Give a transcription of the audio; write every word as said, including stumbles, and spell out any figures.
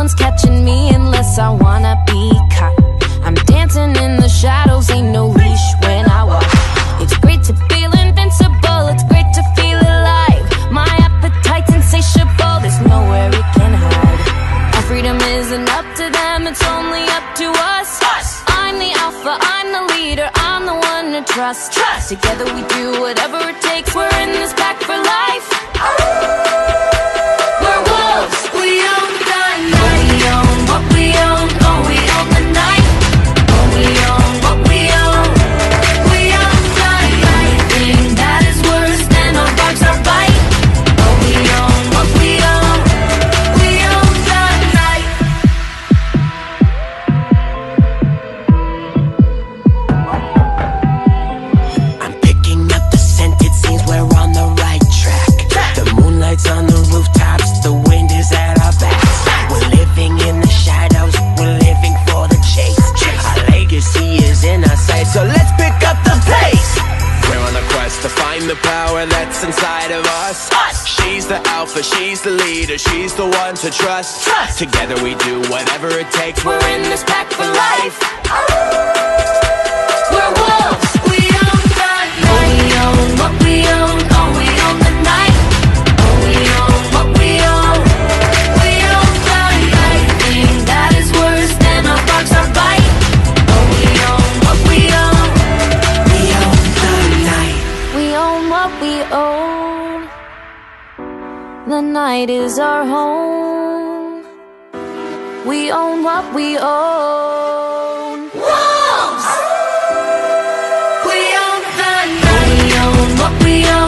one's catching me unless I wanna be caught. I'm dancing in the shadows, ain't no leash when I walk. It's great to feel invincible, it's great to feel alive. My appetite's insatiable, there's nowhere it can hide. Our freedom isn't up to them, it's only up to us. I'm the alpha, I'm the leader, I'm the one to trust. Trust. Together we do whatever it takes, we're in this pack for life. We're wolves, we own the night. We own what we own, oh we own the night. Oh we own what we own, we own the night. Thing that is worse than a boxer bite. Oh we own what we own, we own the night. I'm picking up the scent, it seems we're on the right track. The moonlight's on the rooftops, the wind is at our backs. We're living in the shadows, we're living for the chase. Our legacy is in our sight, so let's pick up the pace. We're on a quest to find the power that's inside of us. She's the alpha, she's the leader, she's the one to trust. Trust. Together we do whatever it takes, we're in this pack for life. We're wolves, we own the night. We own what we own, oh we own the night. Oh we own what we own, we own the night. Thing that is worse than a boxer bite. Oh we own what we own, We own the night. we own what we own. The night is our home. We own what we own. Wolves! We own the night. We own what we own.